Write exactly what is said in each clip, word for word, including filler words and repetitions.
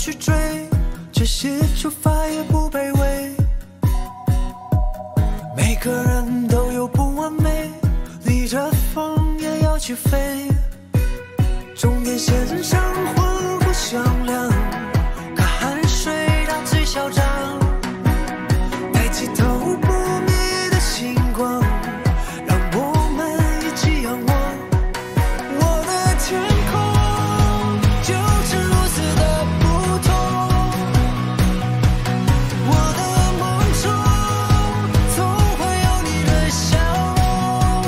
去追，这些出发也不卑微。每个人都有不完美，逆着风也要去飞。终点线上魂不响亮，可汗水让最嚣张。抬起头不灭的星光，让我们一起仰望。我的天空就是如此的不同，我的梦中总会有你的笑容。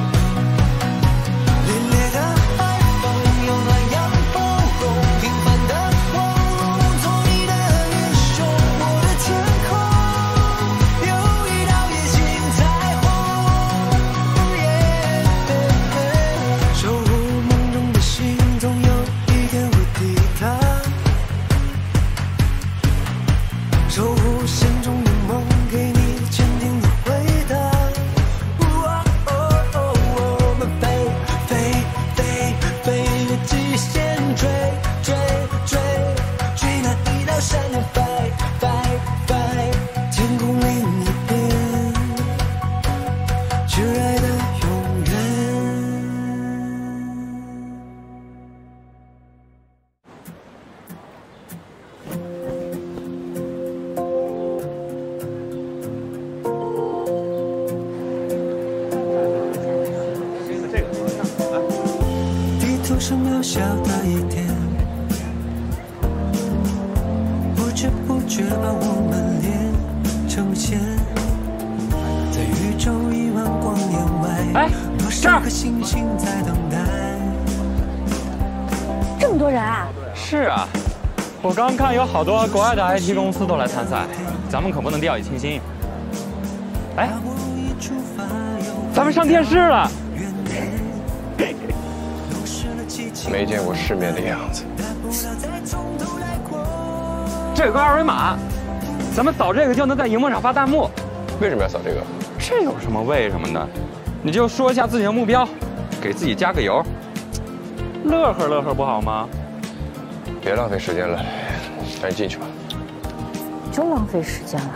凛冽的海风有暖阳包容，平凡的光做你的英雄。我的天空有一道夜景彩虹，守护梦中的心，总有一天会抵达。守护心中的梦，给你坚定的回答。哦哦哦，我们飞飞飞飞越极限，追追追追那一道闪电，飞飞飞，天空另一边，挚爱的永远。地图是渺小的一点，不知不觉把我们连成线。在宇宙亿万光年外， 哎多少颗星星在等待。 这么多人啊！ 是啊，我刚看有好多国外的 I T 公司都来参赛，咱们可不能掉以轻心。哎，咱们上电视了！ 没见过世面的样子。 这有个二维码，咱们扫这个就能在荧幕上发弹幕。 为什么要扫这个？ 这有什么为什么的？你就说一下自己的目标，给自己加个油，乐呵乐呵不好吗？ 别浪费时间了，赶紧进去吧。 就浪费时间了，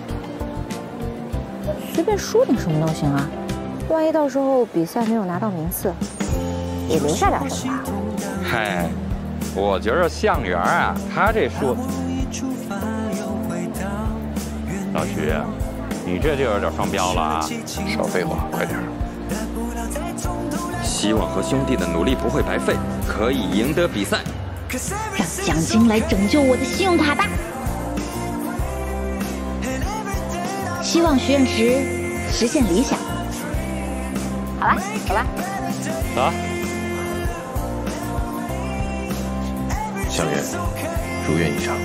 随便说点什么都行啊。万一到时候比赛没有拿到名次，也留下点什么吧。 嗨，我觉着向源啊，他这说，老徐，你这就有点双标了啊！ 少废话，快点。 希望和兄弟的努力不会白费，可以赢得比赛。 让奖金来拯救我的信用卡吧！希望许愿池实现理想。好了，走吧。 走啊。 向源，如愿以偿。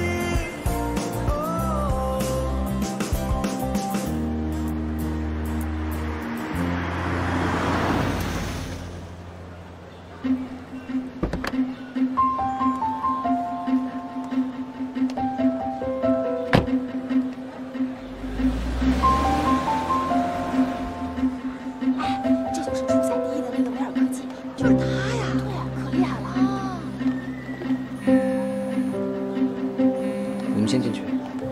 这就是初赛第一的那个维尔科技，就是他呀！对呀，可厉害了啊！ 你们先进去。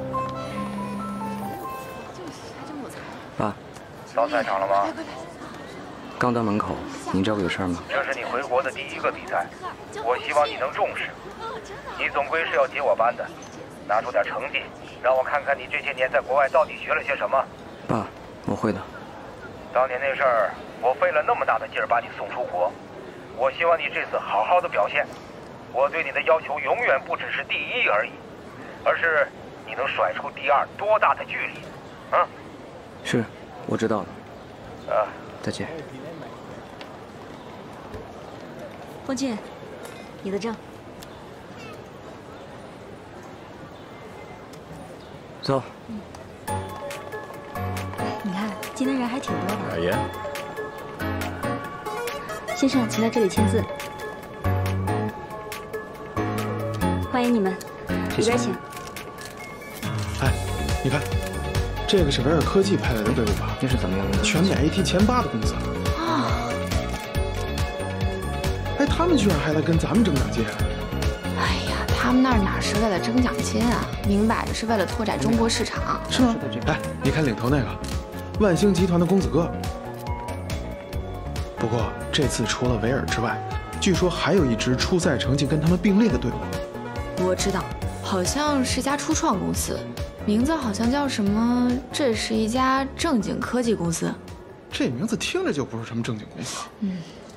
爸， 到赛场了吗？ 刚到门口，您找我有事吗？ 这是你回国的第一个比赛，我希望你能重视。你总归是要接我班的，拿出点成绩，让我看看你这些年在国外到底学了些什么。 爸，我会的。 当年那事儿，我费了那么大的劲儿把你送出国，我希望你这次好好的表现。我对你的要求永远不只是第一而已，而是你能甩出第二多大的距离。嗯， 是，我知道了。 啊， 再见。 风俊，你的证。 走。 嗯。你看，今天人还挺多的。 海岩， 先生，请在这里签字。欢迎你们，里边请。 哎，你看，这个是维尔科技派来的队伍吧？ 那是怎么样的？ 全美 A T 前八的公司。 啊！ 哎，他们居然还来跟咱们争长街。 哎呀，他他们那儿哪是为了争奖金啊，明摆着是为了拓展中国市场。 是吗？哎，你看领头那个，万兴集团的公子哥。不过这次除了维尔之外，据说还有一支出赛成绩跟他们并列的队伍。 我知道，好像是家初创公司，名字好像叫什么？这是一家正经科技公司。 这名字听着就不是什么正经公司。 嗯。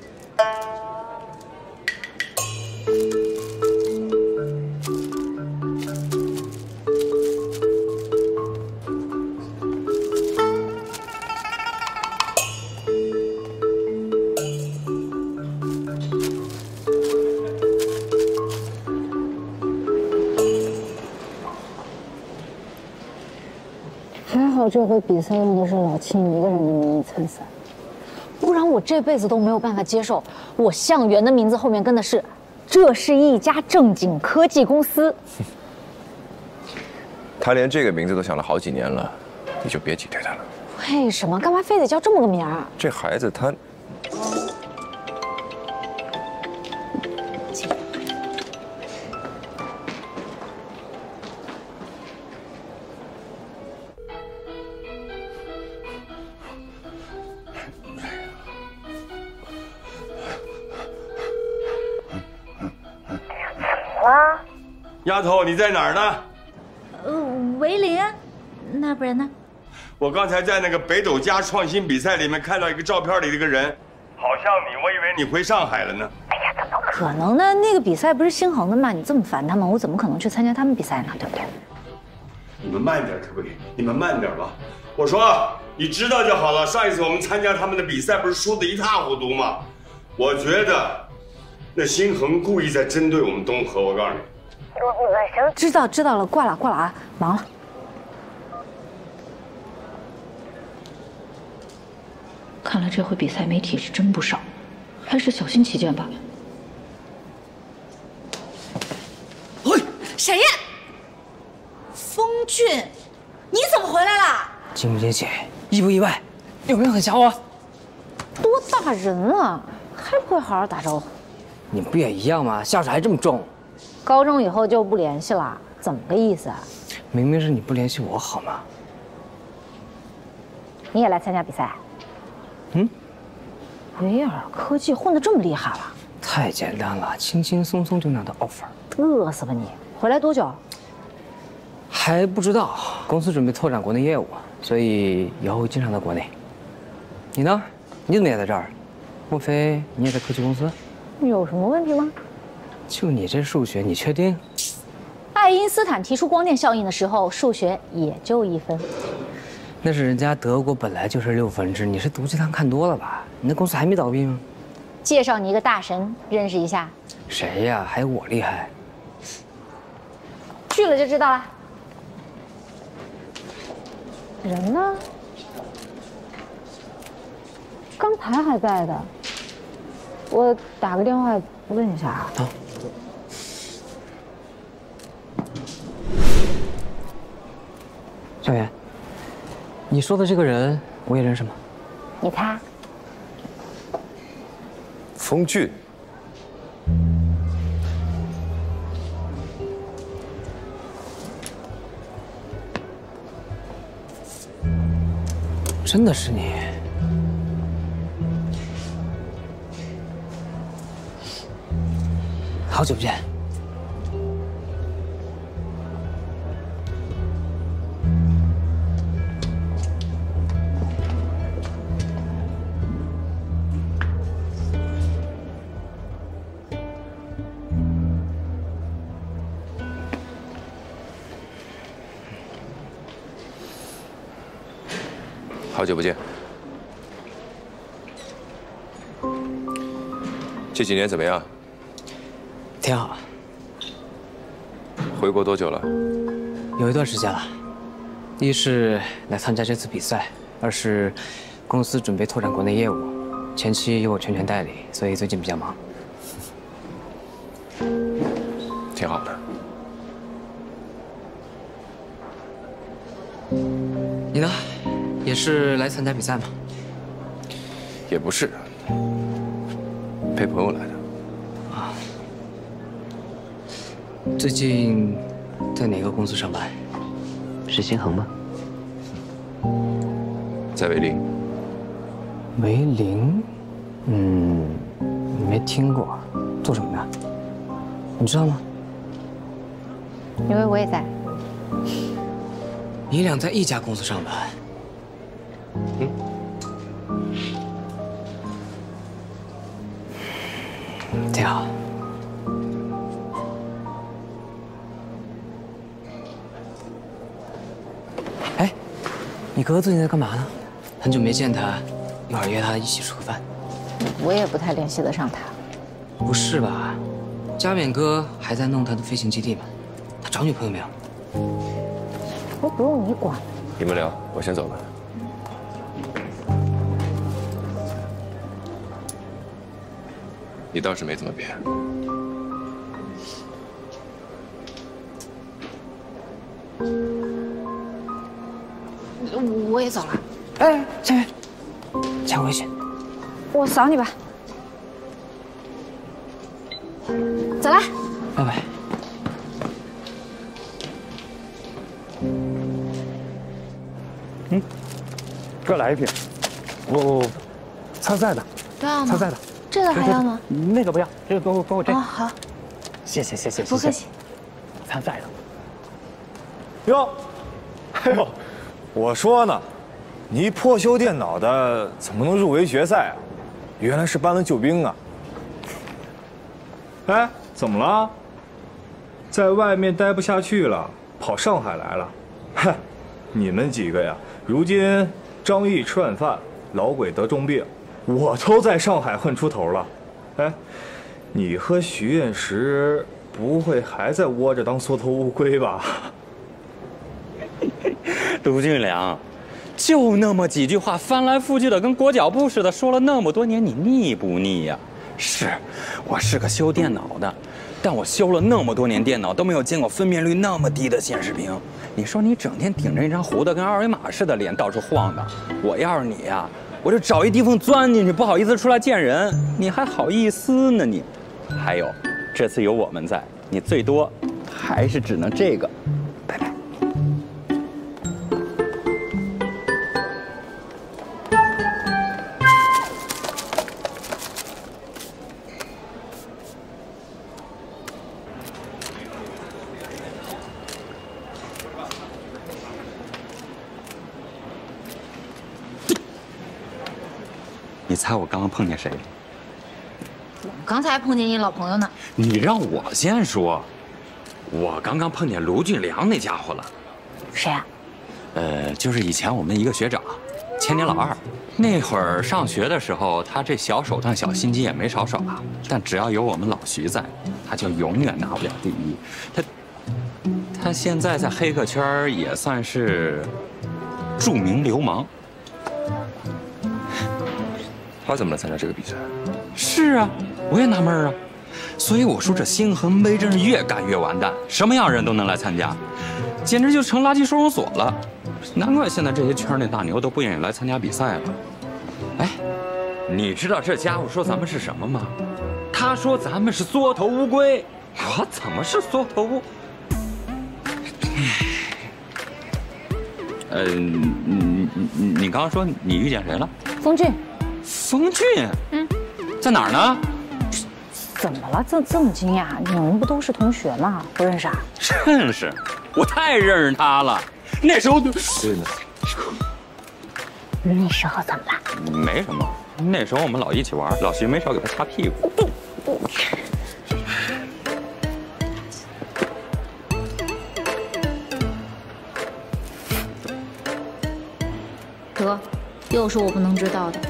还好这回比赛用的是老秦一个人的名义参赛，不然我这辈子都没有办法接受我向元的名字后面跟的是“这是一家正经科技公司”。 他连这个名字都想了好几年了，你就别挤兑他了。 为什么？干嘛非得叫这么个名儿？ 这孩子他…… 丫头，你在哪儿呢？ 呃，维林，那不然呢？ 我刚才在那个北斗家创新比赛里面看到一个照片里的一个人，好像你，我以为你回上海了呢。 哎呀，怎么可能呢？那个比赛不是星恒的吗？你这么烦他们，我怎么可能去参加他们比赛呢？对不对？ 你们慢点，可不可以？你们慢点吧。我说，你知道就好了。上一次我们参加他们的比赛，不是输得一塌糊涂吗？我觉得，那星恒故意在针对我们东河。我告诉你。 行，知道知道了，挂了挂了啊，忙了。 看来这回比赛媒体是真不少，还是小心起见吧。 喂，谁呀？风俊，你怎么回来了？ 惊不惊喜？意不意外？有没有很想我？ 多大人了，还不会好好打招呼？ 你们不也一样吗？下手还这么重。 高中以后就不联系了，怎么个意思啊？ 明明是你不联系我好吗？ 你也来参加比赛？ 嗯？ 维尔科技混得这么厉害了？ 太简单了，轻轻松松就拿到 offer。 饿死吧你！回来多久？ 还不知道，公司准备拓展国内业务，所以以后会经常到国内。你呢？你怎么也在这儿？莫非你也在科技公司？ 有什么问题吗？ 就你这数学，你确定？ 爱因斯坦提出光电效应的时候，数学也就一分。 那是人家德国本来就是六分制，你是毒鸡汤看多了吧？你那公司还没倒闭吗？ 介绍你一个大神，认识一下。 谁呀？还有我厉害？ 去了就知道了。人呢？刚才还在的，我打个电话问一下啊。 好。 小袁，你说的这个人我也认识吗？ 你猜？ 风俊， 真的是你？好久不见。 好久不见，这几年怎么样？ 挺好。 回国多久了？ 有一段时间了。一是来参加这次比赛，二是公司准备拓展国内业务，前期由我全权代理，所以最近比较忙。 挺好的。 你呢？ 也是来参加比赛吗？ 也不是，陪朋友来的。 啊， 最近在哪个公司上班？是新恒吗？ 在维林。 维林？嗯，没听过，做什么的？你知道吗？ 因为我也在。 你俩在一家公司上班？嗯。挺好。哎，你哥哥最近在干嘛呢？很久没见他，一会儿约他一起吃个饭。 我也不太联系得上他。 不是吧？嘉远哥还在弄他的飞行基地吗？他找女朋友没有？ 我不用你管。 你们聊，我先走了。你倒是没怎么变。 我也走了。 哎，佳远，加我微信。 我扫你吧。走了。 拜拜。 嗯，各来一瓶。我，参赛的。 不要吗？ 参赛的。 这个还要吗？ 那个不要，这个给我给我这个。 哦，好。 谢谢谢谢谢谢。 不客气。 参赛的。 哟，哎呦，我说呢，你破修电脑的怎么能入围决赛啊？原来是搬了救兵啊！哎，怎么了？在外面待不下去了，跑上海来了？哼，你们几个呀，如今张毅吃晚饭，老鬼得重病，我都在上海混出头了。哎，你和徐彦石不会还在窝着当缩头乌龟吧？ 卢俊良，就那么几句话，翻来覆去的跟裹脚布似的，说了那么多年，你腻不腻呀？是，我是个修电脑的，但我修了那么多年电脑，都没有见过分辨率那么低的显示屏。你说你整天顶着一张糊的跟二维码似的脸到处晃荡，我要是你呀，我就找一地缝钻进去，不好意思出来见人，你还好意思呢你？还有，这次有我们在，你最多还是只能这个。拜拜。你猜我刚刚碰见谁？ 我刚才碰见你老朋友呢。 你让我先说，我刚刚碰见卢俊良那家伙了。 谁啊？ 呃，就是以前我们一个学长，千年老二。那会儿上学的时候，他这小手段、小心机也没少耍，但只要有我们老徐在，他就永远拿不了第一。他，他现在在黑客圈也算是著名流氓。 他怎么来参加这个比赛？ 是啊，我也纳闷啊。所以我说这星河杯真是越干越完蛋，什么样人都能来参加，简直就成垃圾收容所了。难怪现在这些圈内大牛都不愿意来参加比赛了。哎，你知道这家伙说咱们是什么吗？他说咱们是缩头乌龟。我怎么是缩头乌？呃，你你你刚刚说你遇见谁了？ 风俊。 风俊？嗯，在哪儿呢？ 怎么了？这这么惊讶？你们不都是同学吗？不认识啊？ 认识，我太认识他了。那时候就真的。 那时候怎么了？ 没什么，那时候我们老一起玩，老徐没少给他擦屁股。 得，又是我不能知道的。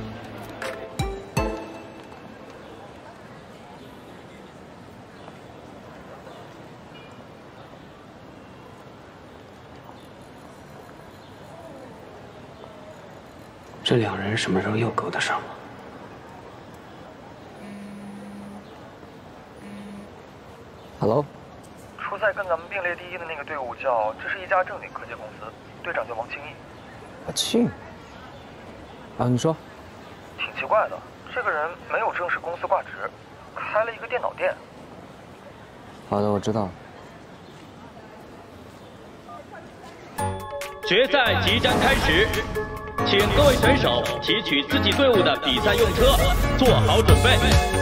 这两人什么时候又勾搭上了？Hello， 出赛跟咱们并列第一的那个队伍叫，这是一家正经科技公司，队长叫王清义。 我去。啊，你说。 挺奇怪的，这个人没有正式公司挂职，开了一个电脑店。 好的，我知道了。 决赛即将开始，请各位选手提取自己队伍的比赛用车，做好准备。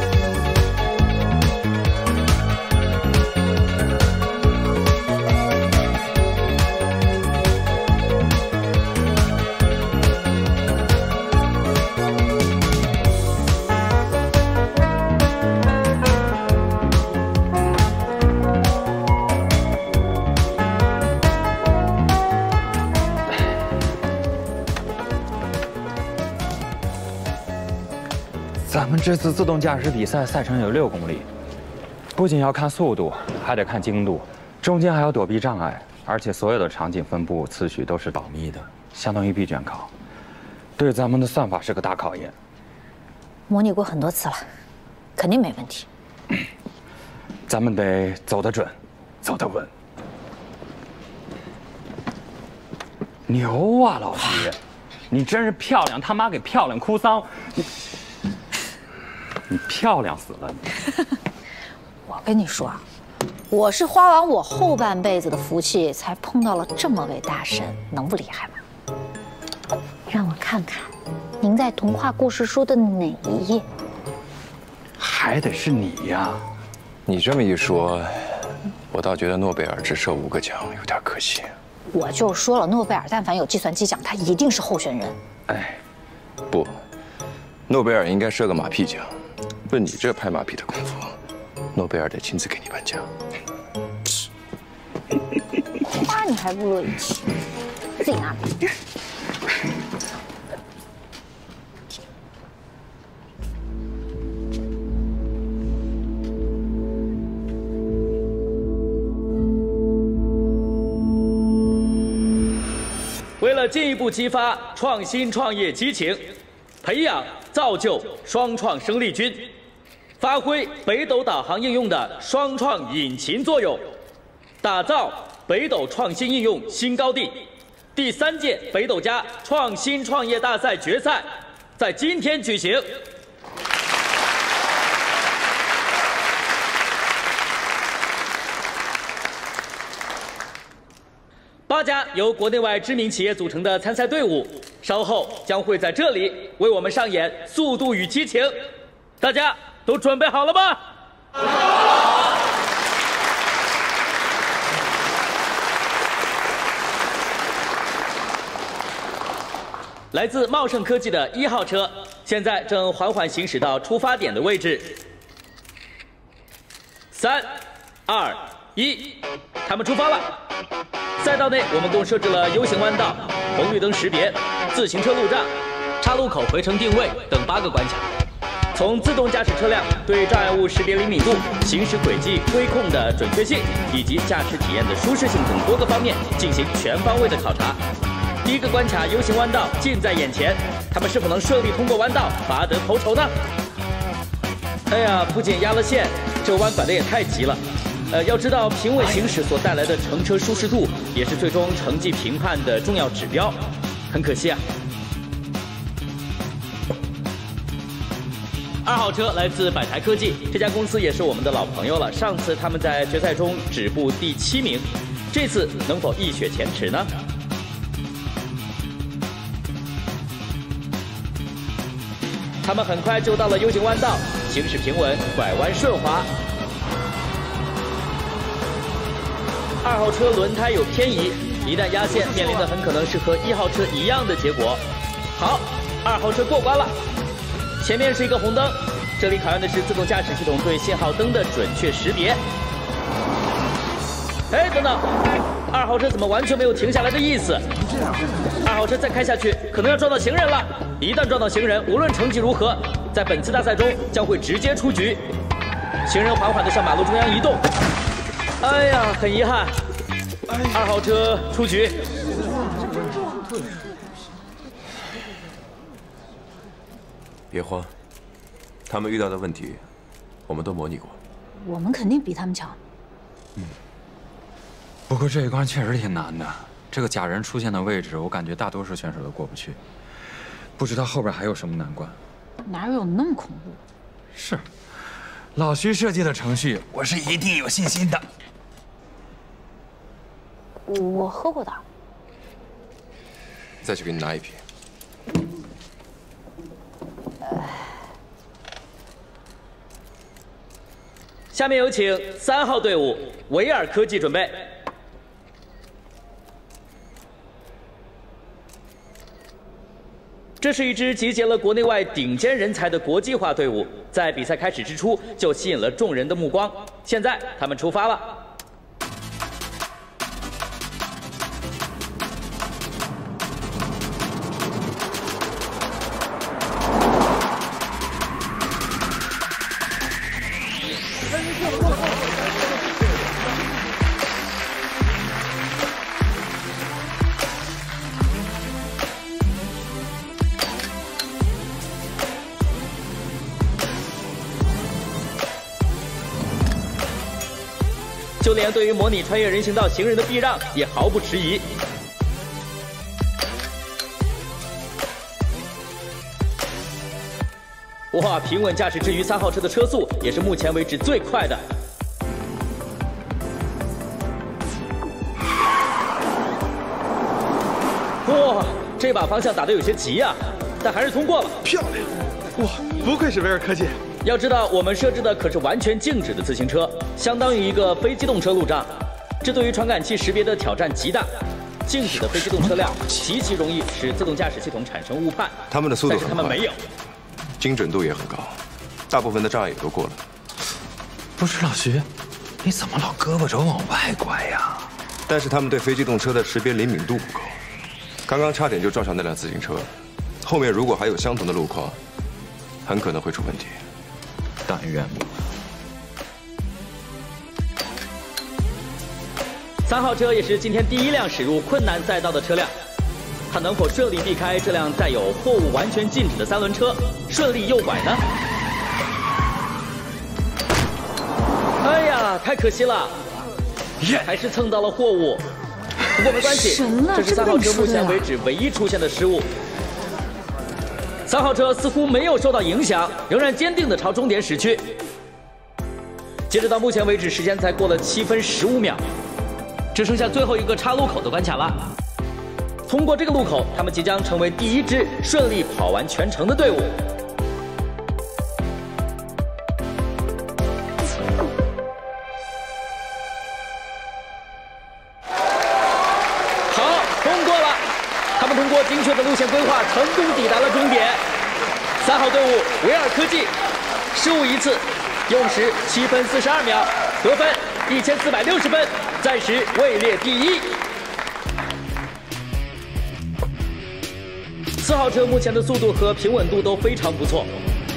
咱们这次自动驾驶比赛赛程有六公里，不仅要看速度，还得看精度，中间还要躲避障碍，而且所有的场景分布次序都是保密的，相当于闭卷考，对咱们的算法是个大考验。 模拟过很多次了，肯定没问题。 咱们得走得准，走得稳。牛啊，老齐，你真是漂亮他妈给漂亮哭丧！你。 你漂亮死了！ 我跟你说啊，我是花完我后半辈子的福气，才碰到了这么位大神，能不厉害吗？让我看看，您在童话故事书的哪一页？ 还得是你呀！ 你这么一说，我倒觉得诺贝尔只设五个奖有点可惜。 我就说了，诺贝尔但凡有计算机奖，他一定是候选人。 哎，不，诺贝尔应该设个马屁奖。 问你这拍马屁的功夫，诺贝尔得亲自给你颁奖。 花你还不乐意吃，自己拿去。 为了进一步激发创新创业激情，培养造就双创生力军。 发挥北斗导航应用的双创引擎作用，打造北斗创新应用新高地。第三届北斗家创新创业大赛决赛在今天举行。八家由国内外知名企业组成的参赛队伍，稍后将会在这里为我们上演《速度与激情》，大家。 都准备好了吗？来自茂盛科技的一号车，现在正缓缓行驶到出发点的位置。三、二、一，他们出发了。赛道内，我们共设置了 U 型弯道、红绿灯识别、自行车路障、岔路口回程定位等八个关卡。 从自动驾驶车辆对障碍物识别灵敏度、行驶轨迹规控的准确性，以及驾驶体验的舒适性等多个方面进行全方位的考察。第一个关卡 U 型弯道近在眼前，他们是否能顺利通过弯道，拔得头筹呢？哎呀，不仅压了线，这弯拐的也太急了。呃，要知道平稳行驶所带来的乘车舒适度，也是最终成绩评判的重要指标。很可惜啊。 二号车来自百台科技，这家公司也是我们的老朋友了。上次他们在决赛中止步第七名，这次能否一雪前耻呢？他们很快就到了 U 型弯道，行驶平稳，拐弯顺滑。二号车轮胎有偏移，一旦压线，面临的很可能是和一号车一样的结果。好，二号车过关了。 前面是一个红灯，这里考验的是自动驾驶系统对信号灯的准确识别。哎，等等，二号车怎么完全没有停下来的意思？二号车再开下去，可能要撞到行人了。一旦撞到行人，无论成绩如何，在本次大赛中将会直接出局。行人缓缓地向马路中央移动。哎呀，很遗憾，二号车出局。 别慌，他们遇到的问题，我们都模拟过。 我们肯定比他们强。 嗯。不过这一关确实挺难的，这个假人出现的位置，我感觉大多数选手都过不去。不知道后边还有什么难关。 哪有那么恐怖？ 是， 老徐设计的程序，我是一定有信心的。 我喝过的。 再去给你拿一瓶。 下面有请三号队伍维尔科技准备。这是一支集结了国内外顶尖人才的国际化队伍，在比赛开始之初就吸引了众人的目光。现在他们出发了。 就连对于模拟穿越人行道行人的避让也毫不迟疑。哇，平稳驾驶之余，三号车的车速也是目前为止最快的。哇，这把方向打得有些急啊，但还是通过了。 漂亮！哇，不愧是维尔科技。 要知道，我们设置的可是完全静止的自行车，相当于一个非机动车路障，这对于传感器识别的挑战极大。静止的非机动车辆极其容易使自动驾驶系统产生误判。 他们的速度很快， 但是他们没有， 精准度也很高，大部分的障碍也都过了。 不是老徐，你怎么老胳膊肘往外拐呀？ 但是他们对非机动车的识别灵敏度不够，刚刚差点就撞上那辆自行车了。后面如果还有相同的路况，很可能会出问题。 但愿不。 三号车也是今天第一辆驶入困难赛道的车辆，它能否顺利避开这辆载有货物完全静止的三轮车，顺利右拐呢？哎呀，太可惜了，还是蹭到了货物。不过没关系，这是三号车目前为止唯一出现的失误。 三号车似乎没有受到影响，仍然坚定地朝终点驶去。截止到目前为止，时间才过了七分十五秒，只剩下最后一个岔路口的关卡了。通过这个路口，他们即将成为第一支顺利跑完全程的队伍。好，通过了。 他们通过精确的路线规划，成功抵达了终点。三号队伍维尔科技失误一次，用时七分四十二秒，得分一千四百六十分，暂时位列第一。四号车目前的速度和平稳度都非常不错。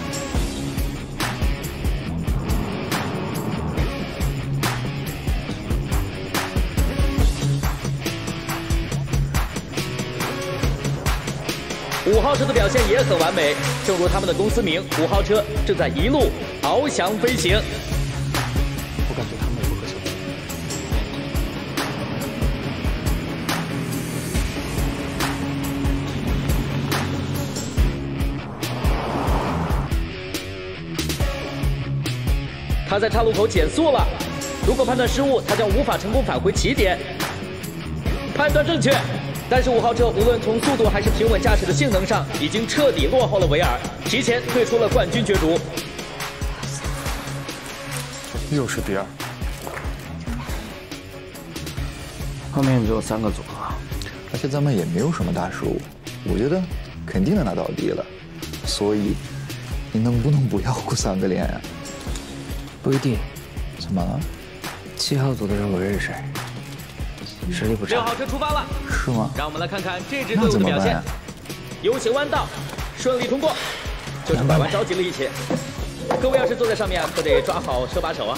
五号车的表现也很完美，正如他们的公司名，五号车正在一路翱翔飞行。 我感觉他们有个小动他在岔路口减速了，如果判断失误，他将无法成功返回起点。判断正确。 但是五号车无论从速度还是平稳驾驶的性能上，已经彻底落后了维尔，提前退出了冠军角逐。 又是第二， 后面只有三个组合， 而且咱们也没有什么大失误，我觉得肯定能拿到第一了。所以，你能不能不要顾三个脸呀？ 不一定。 怎么了？ 七号组的人我认识。 实力不差。 六号车出发了， 是吗？ 让我们来看看这支队伍的表现。U型弯道顺利通过，就是拐弯着急了一些。各位要是坐在上面，可得抓好车把手啊。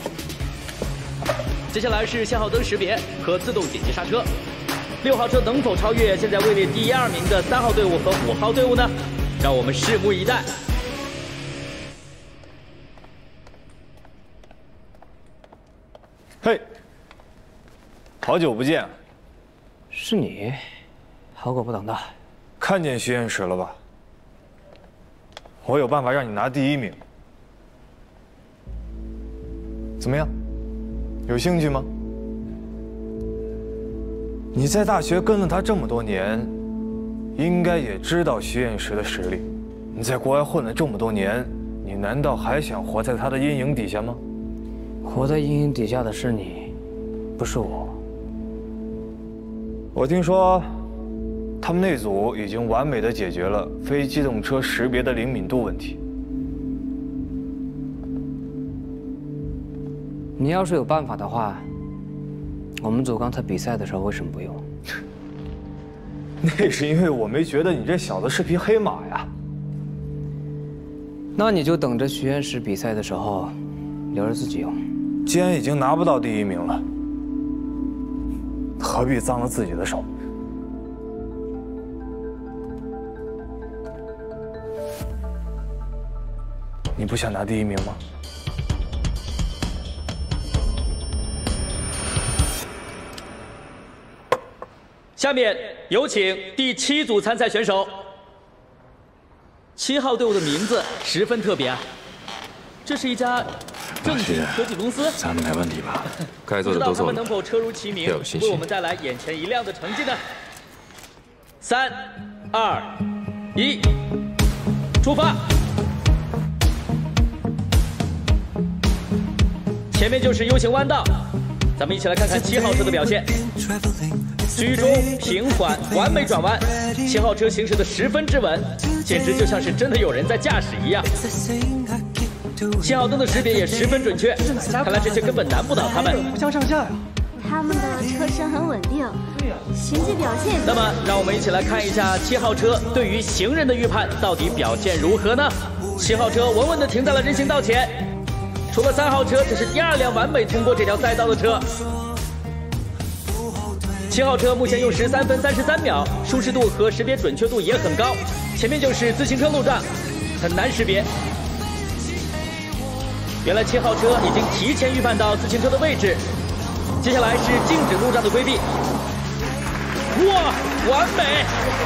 接下来是信号灯识别和自动紧急刹车。六号车能否超越现在位列第一、二名的三号队伍和五号队伍呢？让我们拭目以待。 嘿。 好久不见， 是你，好狗不长大。 看见实验室了吧？我有办法让你拿第一名。 怎么样？有兴趣吗？你在大学跟了他这么多年，应该也知道徐彦石的实力。你在国外混了这么多年，你难道还想活在他的阴影底下吗？ 活在阴影底下的是你，不是我。 我听说，他们那组已经完美的解决了非机动车识别的灵敏度问题。 你要是有办法的话，我们组刚才比赛的时候为什么不用？ 那是因为我没觉得你这小子是匹黑马呀。 那你就等着徐彦石比赛的时候，留着自己用。 既然已经拿不到第一名了，何必脏了自己的手？你不想拿第一名吗？ 下面有请第七组参赛选手。七号队伍的名字十分特别啊，这是一家正经科技公司。 咱们没问题吧？该做的都做了。不知道他们能否车如其名，为我们带来眼前一亮的成绩呢？三、二、一，出发！前面就是 U 型弯道，咱们一起来看看七号车的表现。居中平缓，完美转弯，七号车行驶的十分之稳，简直就像是真的有人在驾驶一样。信号灯的识别也十分准确，看来这些根本难不倒他们。 不相上下呀。他们的车身很稳定，行迹表现。 那么，让我们一起来看一下七号车对于行人的预判到底表现如何呢？七号车稳稳地停在了人行道前，除了三号车，这是第二辆完美通过这条赛道的车。七号车目前用十三分三十三秒，舒适度和识别准确度也很高。前面就是自行车路障，很难识别。原来七号车已经提前预判到自行车的位置，接下来是静止路障的规避。哇，完美！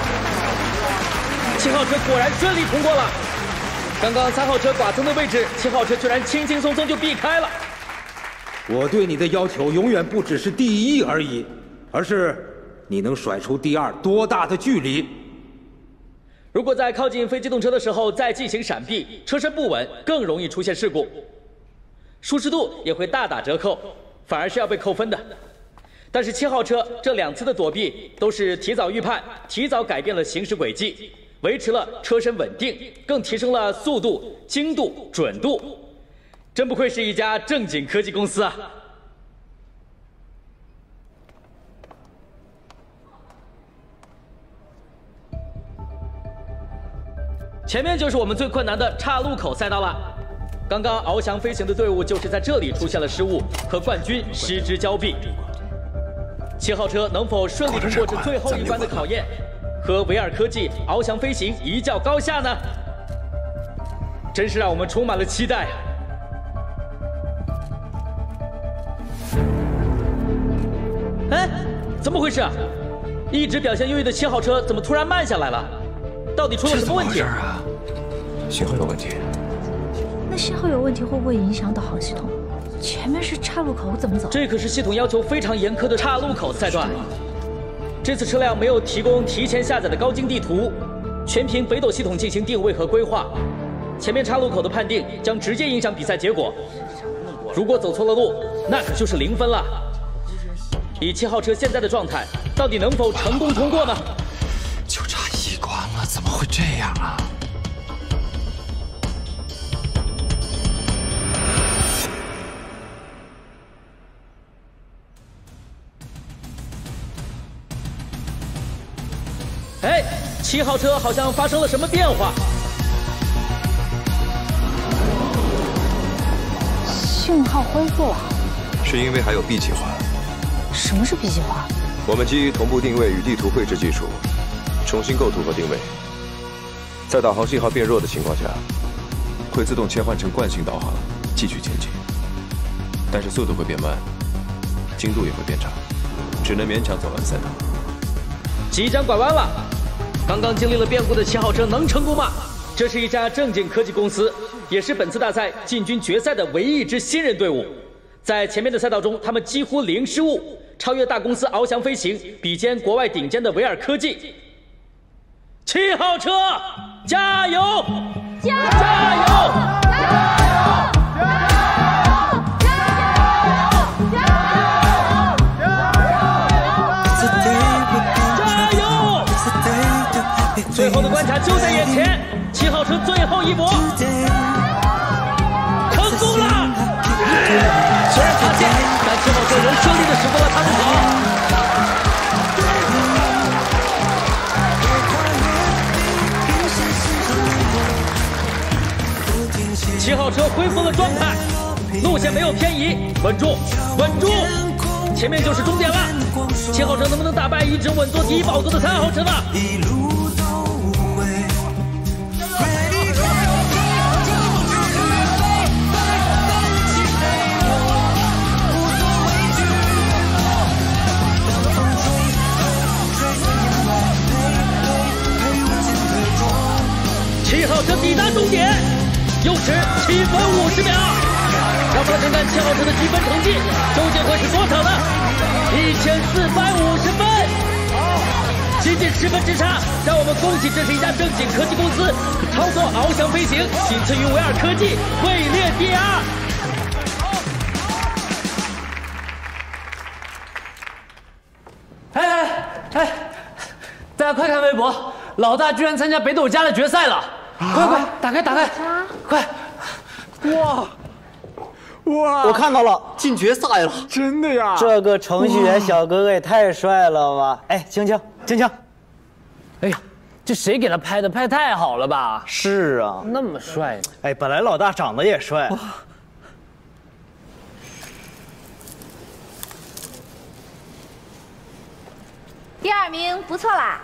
七号车果然顺利通过了。刚刚三号车剐蹭的位置，七号车居然轻轻松松就避开了。 我对你的要求永远不只是第一而已。而是你能甩出第二多大的距离？ 如果在靠近非机动车的时候再进行闪避，车身不稳，更容易出现事故，舒适度也会大打折扣，反而是要被扣分的。但是七号车这两次的躲避都是提早预判，提早改变了行驶轨迹，维持了车身稳定，更提升了速度、精度、准度，真不愧是一家正经科技公司啊！前面就是我们最困难的岔路口赛道了。刚刚翱翔飞行的队伍就是在这里出现了失误，和冠军失之交臂。七号车能否顺利通过这最后一关的考验，和维尔科技翱翔飞行一较高下呢？真是让我们充满了期待啊！哎，怎么回事啊？一直表现优异的七号车怎么突然慢下来了？到底出了什么问题啊？信号有问题。 那信号有问题会不会影响导航系统？前面是岔路口，怎么走？ 这可是系统要求非常严苛的岔路口赛段。这次车辆没有提供提前下载的高精地图，全凭北斗系统进行定位和规划。前面岔路口的判定将直接影响比赛结果。如果走错了路，那可就是零分了。以七号车现在的状态，到底能否成功通过呢？ 就差一关了，怎么会这样啊？ 哎，七号车好像发生了什么变化。 信号恢复了。 是因为还有 B 计划。 什么是 B 计划？ 我们基于同步定位与地图绘制技术，重新构图和定位，在导航信号变弱的情况下，会自动切换成惯性导航，继续前进。但是速度会变慢，精度也会变差，只能勉强走完赛道。 即将拐弯了，刚刚经历了变故的七号车能成功吗？这是一家正经科技公司，也是本次大赛进军决赛的唯一一支新人队伍。 在前面的赛道中，他们几乎零失误，超越大公司翱翔飞行，比肩国外顶尖的维尔科技。七号车，加油！加油！加油！最后的关卡就在眼前，七号车最后一搏，成功了！虽然卡线，但七号车仍顺利的驶过了岔路口。七号车恢复了状态，路线没有偏移，稳住，稳住，前面就是终点了。七号车能不能打败一直稳坐第一宝座的三号车呢？七号车抵达终点，又是七分五十秒。让我们来看看七号车的积分成绩究竟会是多少呢？一千四百五十分，仅仅十分之差。让我们恭喜，这是一家正经科技公司，操作翱翔飞行，仅次于维尔科技，位列第二。 哎哎哎！大家快看微博，老大居然参加北斗家的决赛了！啊、快快打开打开，快！ 哇哇！我看到了，进决赛了！ 真的呀！ 这个程序员小哥哥也太帅了吧！哎，青青，青青， 哎呀，这谁给他拍的？拍太好了吧！ 是啊， 那么帅！ 哎，本来老大长得也帅。 第二名不错啦。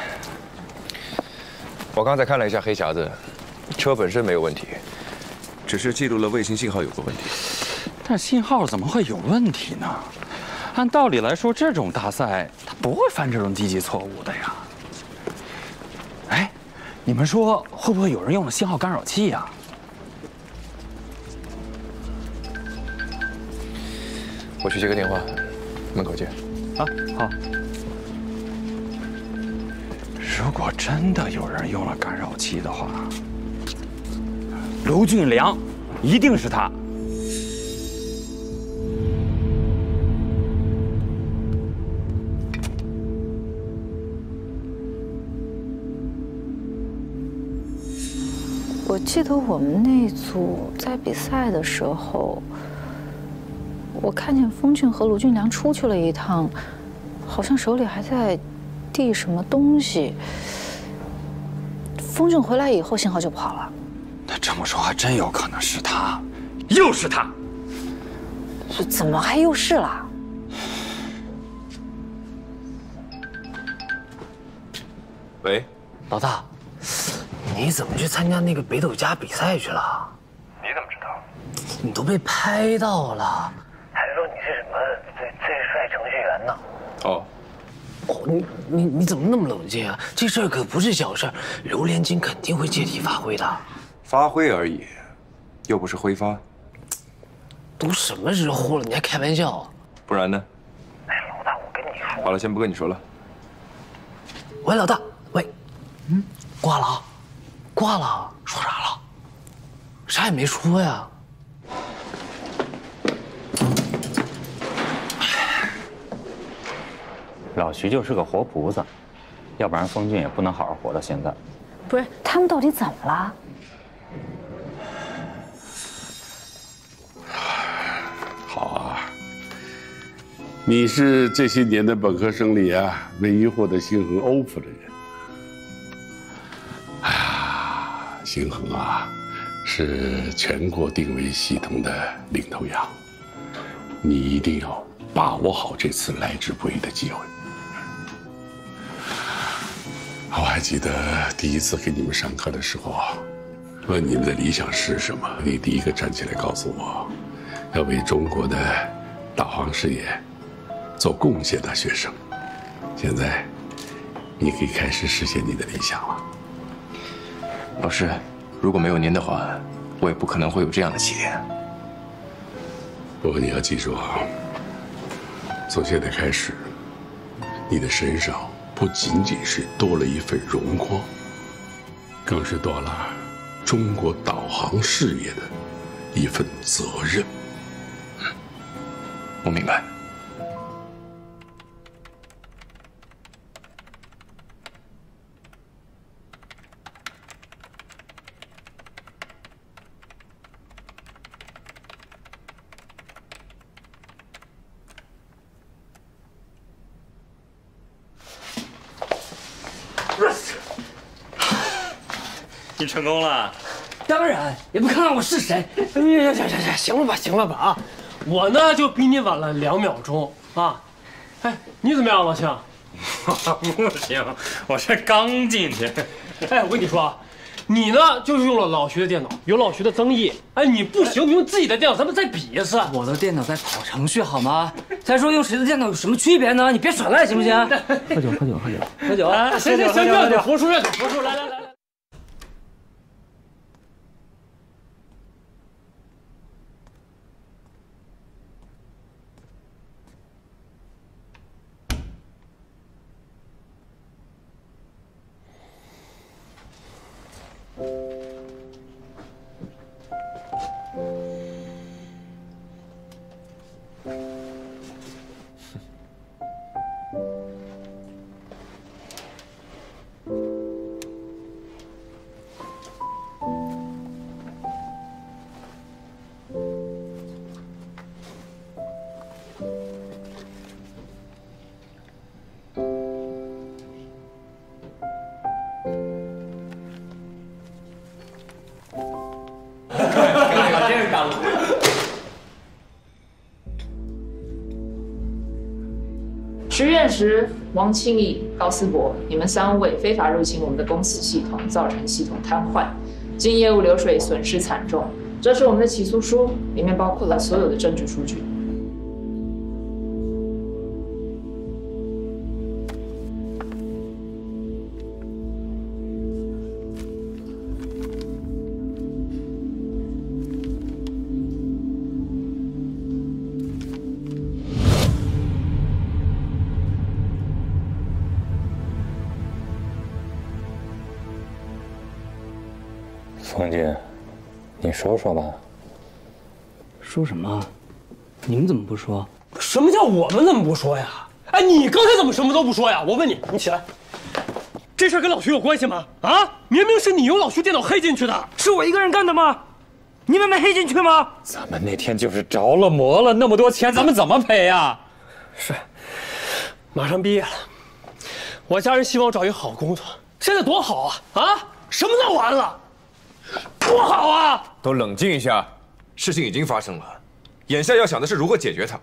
我刚才看了一下黑匣子，车本身没有问题，只是记录了卫星信号有个问题。 但信号怎么会有问题呢？按道理来说，这种大赛它不会犯这种低级错误的呀。哎，你们说会不会有人用了信号干扰器呀？ 我去接个电话，门口见。 啊，好。如果真的有人用了干扰器的话，卢俊良一定是他。 我记得我们那组在比赛的时候，我看见风俊和卢俊良出去了一趟，好像手里还在递什么东西。风俊回来以后，信号就不好了。 那这么说，还真有可能是他，又是他。 这怎么还又是了？ 喂， 老大，你怎么去参加那个北斗家比赛去了？ 你怎么知道？ 你都被拍到了。 还说你是什么最最帅程序员呢？ 哦。 哦，你你你怎么那么冷静啊？这事儿可不是小事儿，榴莲精肯定会借题发挥的。 发挥而已，又不是挥发。 都什么时候了，你还开玩笑？ 不然呢？ 哎，老大，我跟你说。 好了，先不跟你说了。 喂，老大，喂，嗯，挂了啊，挂了，说啥了？啥也没说呀。 老徐就是个活菩萨，要不然风俊也不能好好活到现在。 不是，他们到底怎么了？ 好啊，你是这些年的本科生里啊，唯一获得星恒 offer 的人。哎呀，星恒啊，是全国定位系统的领头羊，你一定要把握好这次来之不易的机会。我还记得第一次给你们上课的时候，问你们的理想是什么，你第一个站起来告诉我，要为中国的导航事业做贡献的学生。现在，你可以开始实现你的理想了。 老师，如果没有您的话，我也不可能会有这样的起点。 不过你要记住啊，从现在开始，你的身上不仅仅是多了一份荣光，更是多了中国导航事业的一份责任。 嗯，我明白。 你成功了？ 当然，也不看看我是谁。哎呀呀呀呀！行了吧，行了吧啊！我呢就比你晚了两秒钟啊。哎，你怎么样，老乡？ 不行，我是刚进去。 哎，我跟你说啊，你呢就是用了老徐的电脑，有老徐的增益。哎，你不行，用自己的电脑，咱们再比一次。 我的电脑在跑程序好吗？再说用谁的电脑有什么区别呢？你别耍赖行不行？喝酒，喝酒，喝酒，喝酒啊！行行行，越走佛叔，越走佛叔，来来来来。 实验时，王清义、高思博，你们三位非法入侵我们的公司系统，造成系统瘫痪，经业务流水损失惨重。这是我们的起诉书，里面包括了所有的证据数据。 冯军，你说说吧。 说什么？你们怎么不说？ 什么叫我们怎么不说呀？哎，你刚才怎么什么都不说呀？我问你，你起来。这事跟老徐有关系吗？啊，明明是你用老徐电脑黑进去的， 是我一个人干的吗？你们没黑进去吗？ 咱们那天就是着了魔了，那么多钱，咱们怎么赔呀？ 是，马上毕业了，我家人希望找一个好工作，现在多好啊！啊，什么都完了。 多好啊！ 都冷静一下，事情已经发生了，眼下要想的是如何解决它。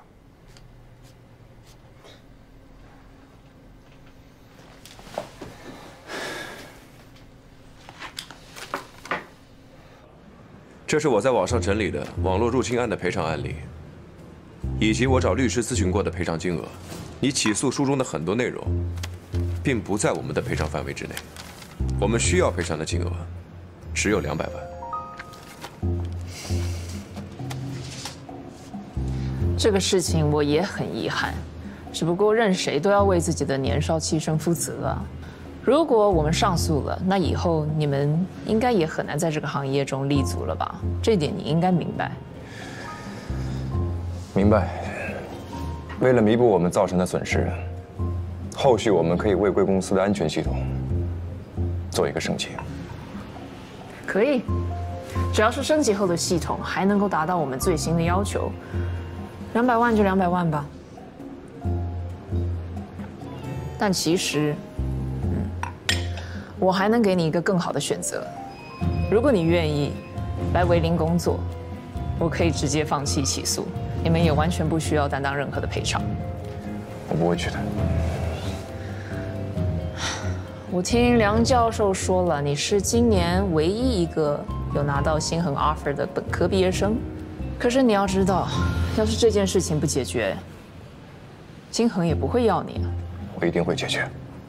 这是我在网上整理的网络入侵案的赔偿案例，以及我找律师咨询过的赔偿金额。你起诉书中的很多内容，并不在我们的赔偿范围之内。我们需要赔偿的金额。 只有两百万。 这个事情我也很遗憾，只不过任谁都要为自己的年少气盛负责啊。如果我们上诉了，那以后你们应该也很难在这个行业中立足了吧？这点你应该明白。 明白。为了弥补我们造成的损失，后续我们可以为贵公司的安全系统做一个升级。 可以，只要是升级后的系统还能够达到我们最新的要求，两百万就两百万吧。但其实，嗯，我还能给你一个更好的选择。如果你愿意来维林工作，我可以直接放弃起诉，你们也完全不需要担当任何的赔偿。 我不会去的。 我听梁教授说了，你是今年唯一一个有拿到星恒 offer 的本科毕业生。可是你要知道，要是这件事情不解决，星恒也不会要你啊。 我一定会解决。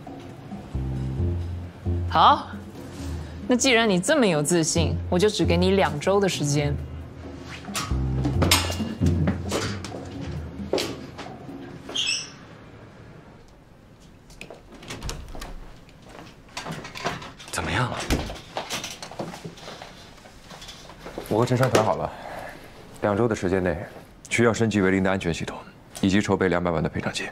好，那既然你这么有自信，我就只给你两周的时间。 我和陈山谈好了，两周的时间内，需要升级为零的安全系统，以及筹备两百万的赔偿金。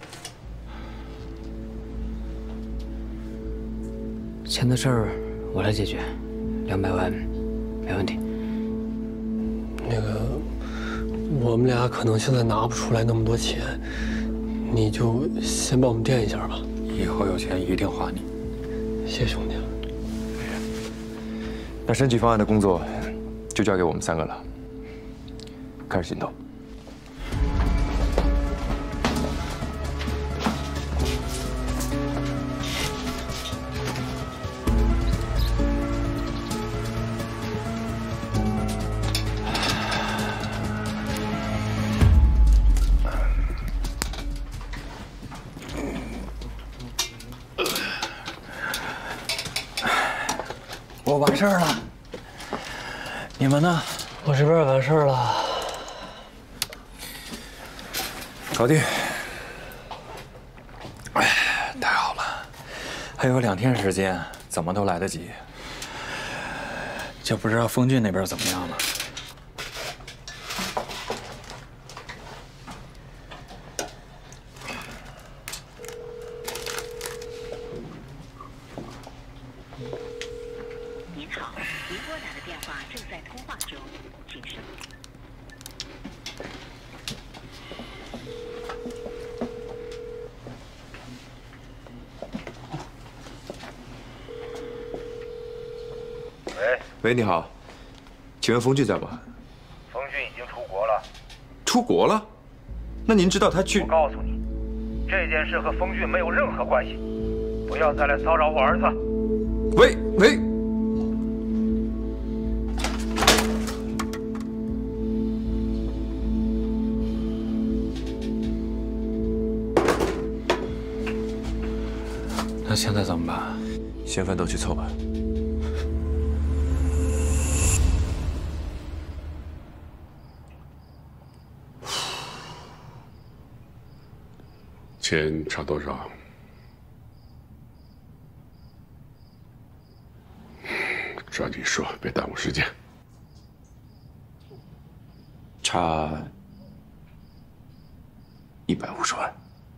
钱的事儿我来解决，两百万没问题。 那个，我们俩可能现在拿不出来那么多钱，你就先帮我们垫一下吧。 以后有钱一定还你。 谢兄弟。 那升级方案的工作就交给我们三个了，开始行动。 我完事儿了，你们呢？ 我这边完事儿了， 搞定。 哎，太好了，还有两天时间，怎么都来得及。就不知道封俊那边怎么样了。 喂，你好，请问封俊在吗？ 封俊已经出国了。 出国了？那您知道他去？ 我告诉你，这件事和封俊没有任何关系，不要再来骚扰我儿子。 喂喂， 那现在怎么办？ 嫌犯都去凑吧。 钱差多少？抓紧说，别耽误时间。 差一百五十万。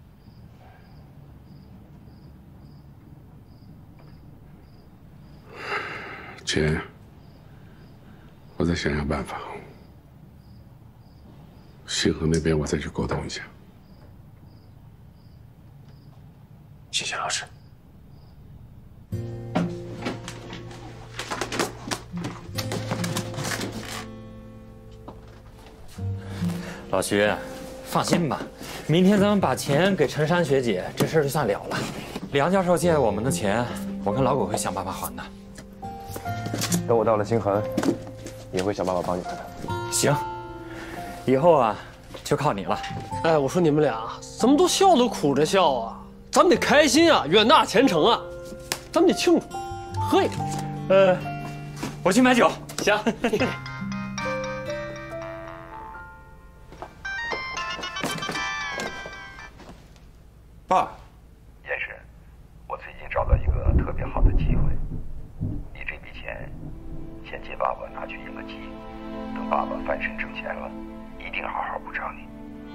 钱，我再想想办法。星河那边我再去沟通一下。 谢谢老师。 老徐，放心吧，明天咱们把钱给陈珊学姐，这事儿就算了了。梁教授借我们的钱，我跟老狗会想办法还的。 等我到了星河，也会想办法帮你们的。 行，以后啊，就靠你了。 哎，我说你们俩怎么都笑都苦着笑啊？ 咱们得开心啊，远大前程啊，咱们得庆祝，喝一个。 呃，我去买酒。 行。 爸， 严师，我最近找到一个特别好的机会，你这笔钱先借爸爸拿去应个急，等爸爸翻身挣钱了，一定好好补偿你。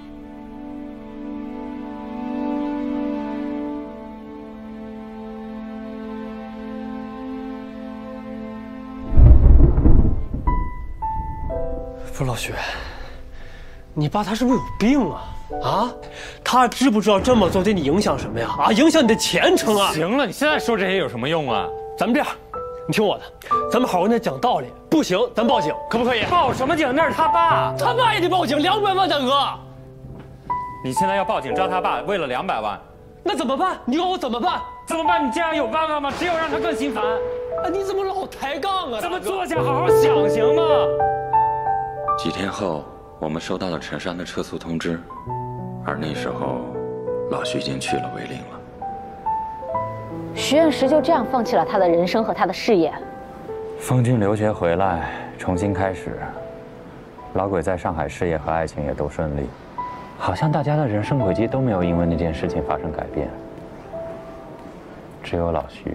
不是老徐，你爸他是不是有病啊？啊，他知不知道这么做对你影响什么呀？啊，影响你的前程啊！ 行了，你现在说这些有什么用啊？ 咱们这样，你听我的，咱们好好跟他讲道理。不行，咱报警，可不可以？ 报什么警？那是他爸， 他爸也得报警，两百万，大哥。 你现在要报警抓他爸，为了两百万， 那怎么办？你告诉我怎么办？ 怎么办？你这样有办法吗？只有让他更心烦。 啊，你怎么老抬杠啊？ 咱们坐下好好想，行吗？ 几天后，我们收到了陈山的撤诉通知，而那时候，老徐已经去了潍陵了。 徐彦石就这样放弃了他的人生和他的事业。 封俊留学回来，重新开始。老鬼在上海事业和爱情也都顺利，好像大家的人生轨迹都没有因为那件事情发生改变，只有老徐。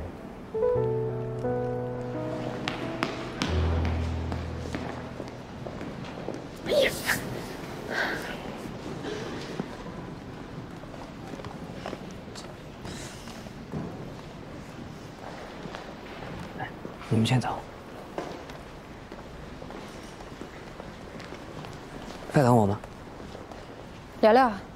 哎呀！ 你们先走。在等我吗？ 聊聊啊。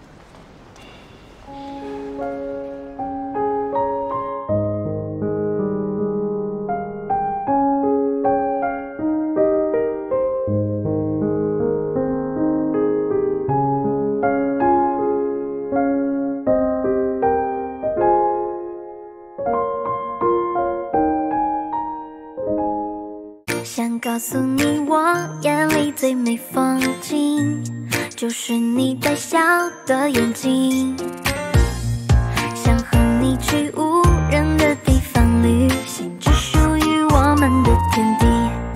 想告诉你，我眼里最美风景，就是你带笑的眼睛。想和你去无人的地方旅行，只属于我们的天地。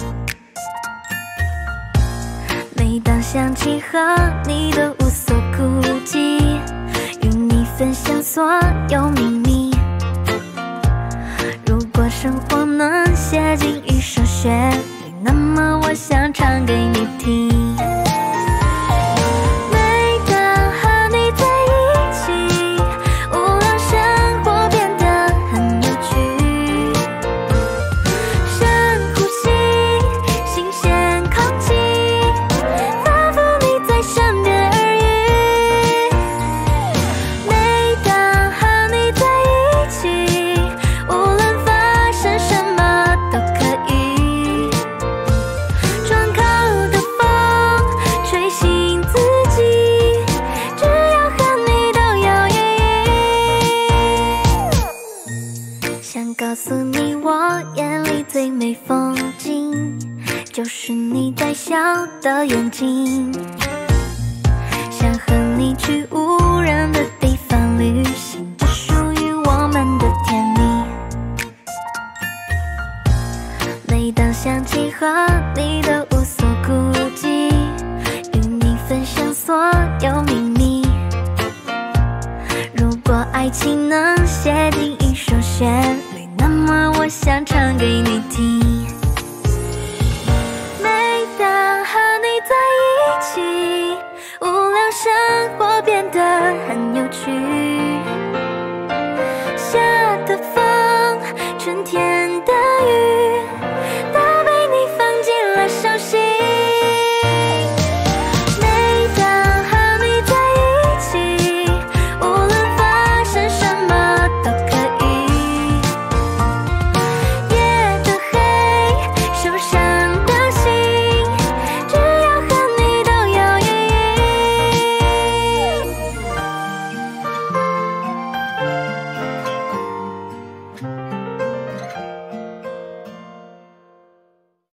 每当想起和你的无所顾忌，与你分享所有秘密。如果生活能写进一首旋律，那么我想唱给你听。每当和你在一起，无论生活变得很有趣，深呼吸新鲜空气，仿佛你在身边耳语。每当和你在一起，无论发生什么都可以。窗口的风吹醒自己，只要和你都有意义。想告诉你，我眼里最美风景，就是你带笑的眼睛。想和你去无人的地方旅行，只属于我们的甜蜜。每当想起和你的